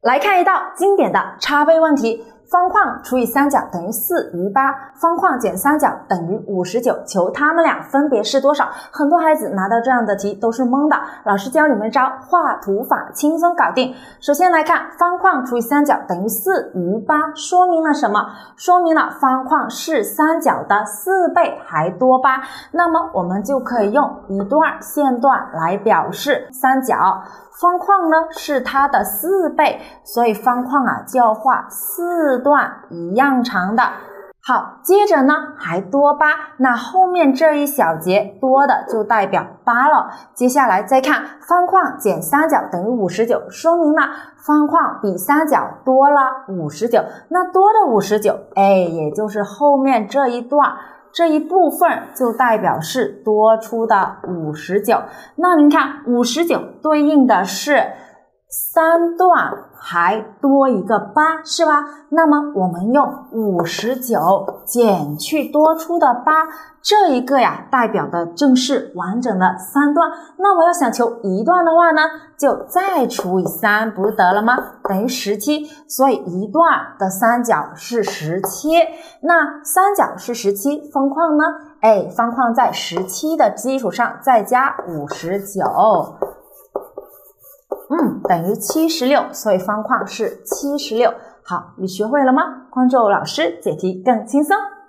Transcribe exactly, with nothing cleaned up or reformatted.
来看一道经典的差倍问题，方框除以三角等于四余八，方框减三角等于五十九，求它们俩分别是多少？很多孩子拿到这样的题都是懵的，老师教你们招画图法，轻松搞定。首先来看方框除以三角等于四余八，说明了什么？说明了方框是三角的四倍还多八，那么我们就可以用一段线段来表示三角。方框呢是它的四倍，所以方框啊就要画四段一样长的。好，接着呢还多八，那后面这一小节多的就代表八了。接下来再看方框减三角等于五十九，说明了方框比三角多了五十九，那多的五十九，哎，也就是后面这一段这一部分就代表是多出的五十九。那您看五十九对应的是三段还多一个八，是吧？那么我们用五十九减去多出的八，这一个呀代表的正是完整的三段。那我要想求一段的话呢，就再除以三，不是得了吗？等于十七，所以一段的三角是十七。那三角是十七，方框呢？哎，方框在十七的基础上再加五十九。嗯，等于七十六，所以方框是七十六。好，你学会了吗？关注老师，解题更轻松。